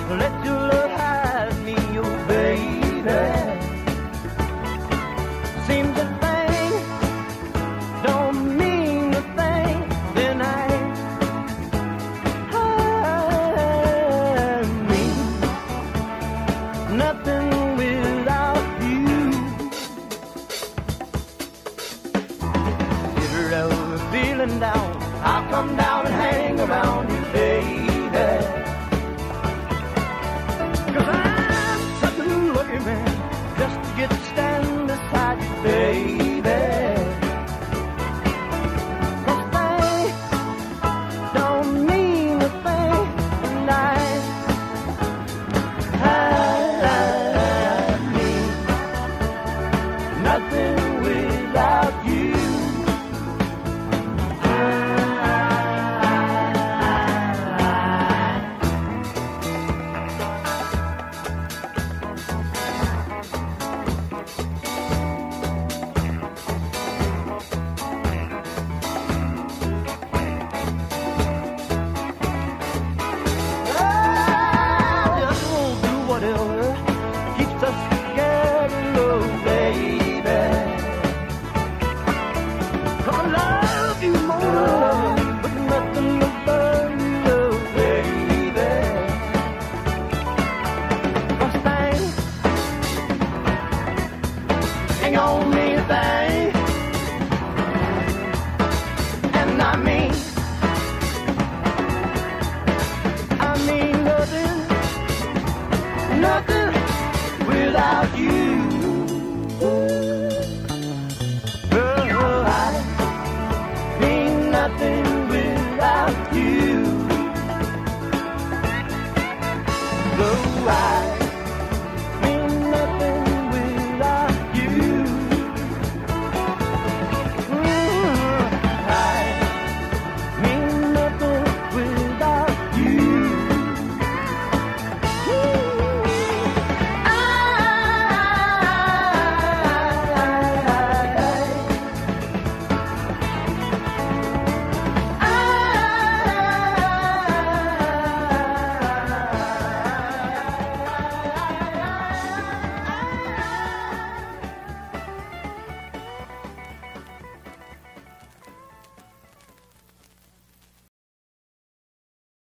let your love hide me, oh baby. Seems a thing don't mean a thing, then I mean nothing without you. If you're ever feeling down, I'll come down and hang around you, baby. 'Cause I'm such a lucky man just to get to stand beside you, baby. 'Cause things don't mean a thing, and I mean nothing without you. Keeps us together, oh baby. 'Cause I love you more, but nothing above you, oh baby. 'Cause things ain't gonna mean a thing, and I mean nothing without you.